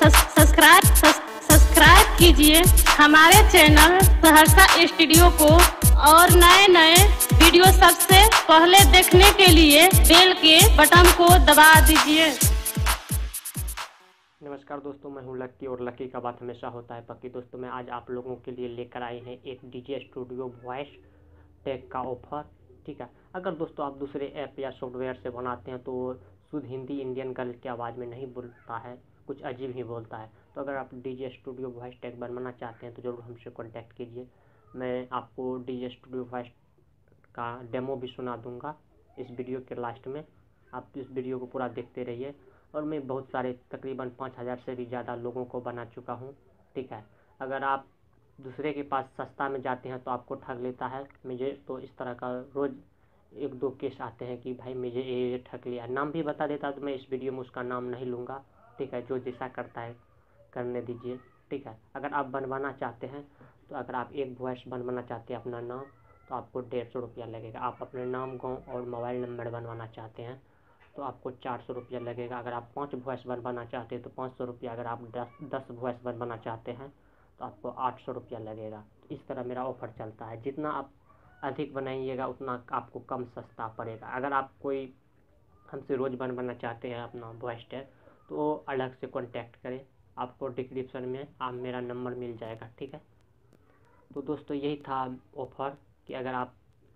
Subscribe कीजिए हमारे channel Saharsa studio को और नए नए वीडियो सबसे पहले देखने के लिए बेल के बटन को दबा दीजिए। नमस्कार दोस्तों, मैं हूं लक्की और लक्की का बात हमेशा होता है पक्की। दोस्तों मैं आज आप लोगों के लिए लेकर आए हैं एक डीजे स्टूडियो वॉइस टैग का ऑफर। ठीक है, अगर दोस्तों आप दूसरे ऐप या सॉफ्टवेयर से बनाते हैं तो शुद्ध हिंदी इंडियन गर्ल की आवाज़ में नहीं बोलता है, कुछ अजीब ही बोलता है। तो अगर आप डीजे स्टूडियो वॉइस टैग बनवाना चाहते हैं तो ज़रूर हमसे कॉन्टैक्ट कीजिए। मैं आपको डीजे स्टूडियो वॉइस का डेमो भी सुना दूंगा इस वीडियो के लास्ट में। आप इस वीडियो को पूरा देखते रहिए। और मैं बहुत सारे तकरीबन 5000 से भी ज़्यादा लोगों को बना चुका हूँ। ठीक है, अगर आप दूसरे के पास सस्ता में जाते हैं तो आपको ठग लेता है। मुझे तो इस तरह का रोज़ 1-2 केस आते हैं कि भाई मुझे ये ठग लिया। नाम भी बता देता तो मैं इस वीडियो में उसका नाम नहीं लूँगा। ठीक है, जो जैसा करता है करने दीजिए। ठीक है, अगर आप बनवाना चाहते हैं तो अगर आप एक वॉइस बनवाना चाहते हैं अपना नाम तो आपको 150 रुपया लगेगा। आप अपने नाम, गाँव और मोबाइल नंबर बनवाना चाहते हैं तो आपको 400 रुपया लगेगा। अगर आप 5 वॉइस बनवाना चाहते हैं तो 500 रुपया। अगर आप 10 वॉइस बनवाना चाहते हैं तो आपको 800 रुपया लगेगा। इस तरह मेरा ऑफ़र चलता है। जितना आप अधिक बनाइएगा उतना आपको कम सस्ता पड़ेगा। अगर आप कोई हमसे रोज़ बनवाना चाहते हैं अपना वॉइस टैग तो अलग से कॉन्टैक्ट करें, आपको डिस्क्रिप्शन में आप मेरा नंबर मिल जाएगा। ठीक है, तो दोस्तों यही था ऑफ़र कि अगर आप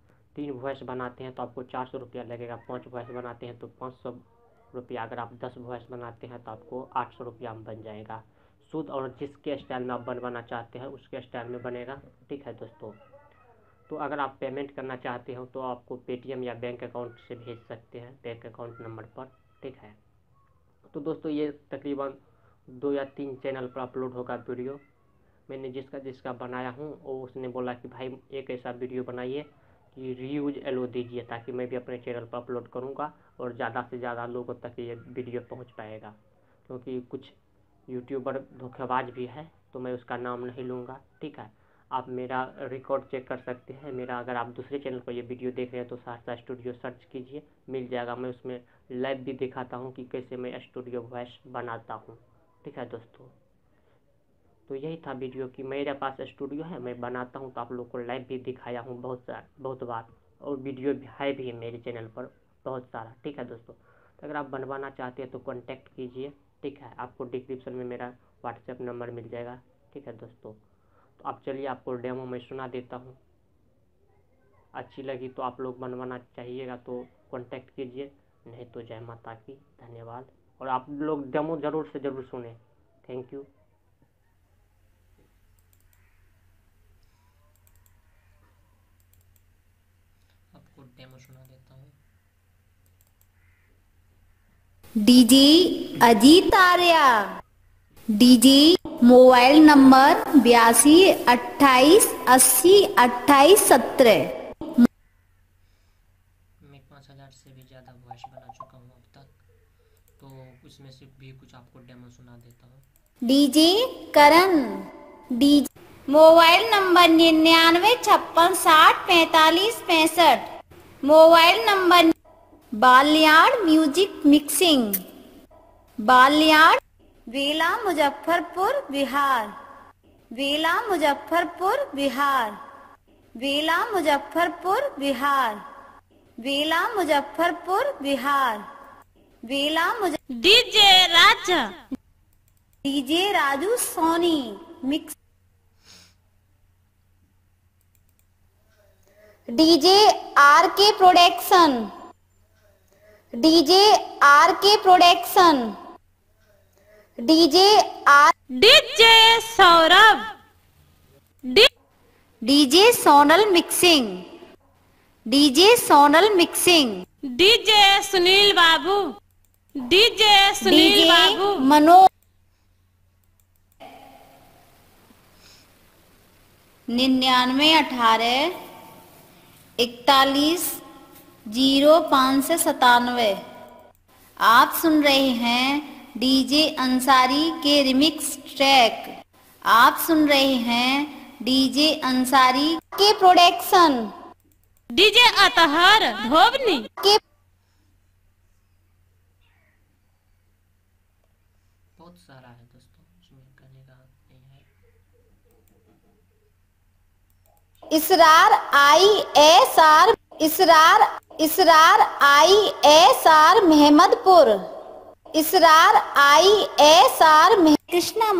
3 वॉइस बनाते हैं तो आपको 400 रुपया लगेगा। 5 वॉइस बनाते हैं तो 500 रुपया। अगर आप 10 वॉइस बनाते हैं तो आपको 800 रुपया में बन जाएगा शुद्ध। और जिसके स्टाइल में आप बनवाना चाहते हैं उसके स्टाइल में बनेगा। ठीक है दोस्तों, तो अगर आप पेमेंट करना चाहते हो तो आपको पेटीएम या बैंक अकाउंट से भेज सकते हैं, बैंक अकाउंट नंबर पर। ठीक है, तो दोस्तों ये तकरीबन 2 या 3 चैनल पर अपलोड होगा वीडियो। मैंने जिसका बनाया हूँ वो उसने बोला कि भाई एक ऐसा वीडियो बनाइए कि रीयूज एलो दीजिए ताकि मैं भी अपने चैनल पर अपलोड करूँगा और ज़्यादा से ज़्यादा लोगों तक ये वीडियो पहुँच पाएगा। क्योंकि कुछ यूट्यूबर धोखेबाज भी है तो मैं उसका नाम नहीं लूँगा। ठीक है, आप मेरा रिकॉर्ड चेक कर सकते हैं मेरा। अगर आप दूसरे चैनल पर ये वीडियो देख रहे हैं तो सहरसा स्टूडियो सर्च कीजिए, मिल जाएगा। मैं उसमें लाइव भी दिखाता हूँ कि कैसे मैं स्टूडियो वॉइस बनाता हूँ। ठीक है दोस्तों, तो यही था वीडियो कि मेरे पास स्टूडियो है, मैं बनाता हूँ तो आप लोग को लाइव भी दिखाया हूँ बहुत बार। और वीडियो भी है भी मेरे चैनल पर बहुत सारा। ठीक है दोस्तों, तो अगर आप बनवाना चाहते हैं तो कांटेक्ट कीजिए। ठीक है, आपको डिस्क्रिप्शन में मेरा व्हाट्सएप नंबर मिल जाएगा। ठीक है दोस्तों, तो आप चलिए आपको डेमो मैं सुना देता हूँ। अच्छी लगी तो आप लोग बनवाना चाहिएगा तो कांटेक्ट कीजिए, नहीं तो जय माता की। धन्यवाद। और आप लोग डेमो ज़रूर से ज़रूर सुने। Thank you. आपको डेमो सुना देता हूँ। DJ Ajit Arya, DJ mobile number 82 28 80 28 17। मैं 5000 से भी ज़्यादा वॉइस बना चुका हूँ अब तक, तो उसमें से भी कुछ आपको डेमो सुना देता हूँ। DJ Karan, DJ mobile number 99 56 60 45 65। Mobile number Baliyar music mixing, Baliyar, Vela Muzaffarpur Bihar, वेला मुजफ्फरपुर बिहार, वेला मुजफ्फरपुर बिहार, वेला Muzaffarpur Bihar, Vela DJ Raja, DJ Raju Soni mix, DJ R K production, DJ R K production, DJ R, DJ Saurabh, DJ Sonal mixing, DJ Sonal mixing, DJ Sunil Babu, DJ Sunil Babu, मनो 99 18 41 05 से 97। आप सुन रहे हैं डीजे अंसारी के रिमिक्स ट्रैक। आप सुन रहे हैं डीजे अंसारी के प्रोडक्शन, डीजे अतहर धोबनी के बहुत सारा है दोस्तों, उसमें कहने का नहीं है। Israr ISR ISR Mehmadpur. Israr ISR Krishna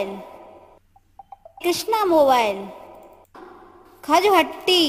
mobile Khajhatti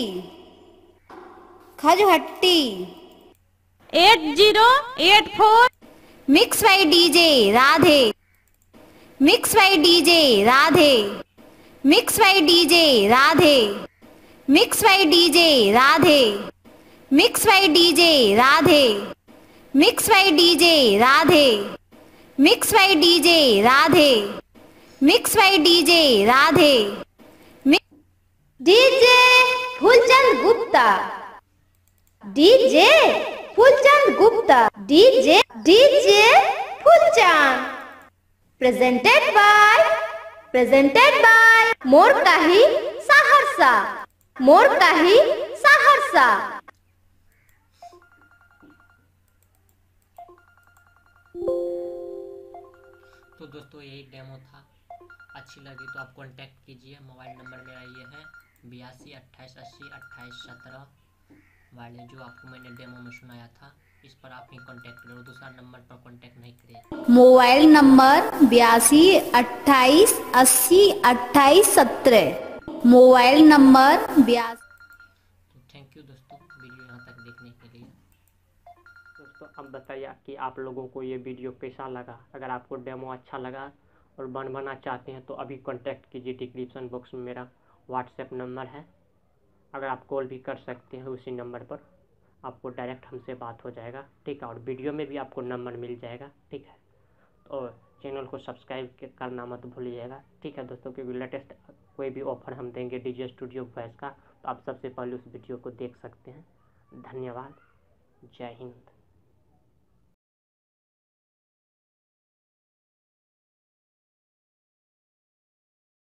8084 mix by DJ Radhe mix by DJ Radhe mix by DJ Radhe mix by DJ Radhe mix by DJ Radhe mix by DJ Radhe mix by DJ Radhe mix by DJ Radhe DJ Phoolchand Gupta DJ Phoolchand Gupta DJ Phoolchand presented by Morkahi Saharsa तो दोस्तों यही demo था, अच्छी लगी तो आप contact कीजिए। Mobile number मेरा ये है 82 28 80 28 17 वाले, जो आपको मैंने डेमो में सुनाया था। इस पर आप ही कांटेक्ट करो, दूसरा नंबर पर कांटेक्ट नहीं करिए। Mobile number 82 28 80 28 17 mobile number 82। तो थैंक यू दोस्तों वीडियो यहाँ तक देखने के लिए। दोस्तों अब बताइए कि आप लोगों को ये वीडियो कैसा लगा। अगर आपको डेमो अच्छा लगा और बनवाना चाहते हैं तो अभी कांटेक्ट कीजिए। डिस्क्रिप्शन बॉक्स में मेरा व्हाट्सएप नंबर है, अगर आप कॉल भी कर सकते हैं उसी नंबर पर, आपको डायरेक्ट हमसे बात हो जाएगा, ठीक है। और वीडियो में भी आपको नंबर मिल जाएगा, ठीक है। और चैनल को सब्सक्राइब करना मत भूलिएगा, ठीक है दोस्तों, क्योंकि लेटेस्ट कोई भी ऑफर हम देंगे डीजे स्टूडियो वॉइस का तो आप सबसे पहले उस वीडियो को देख सकते हैं। धन्यवाद, जय हिंद।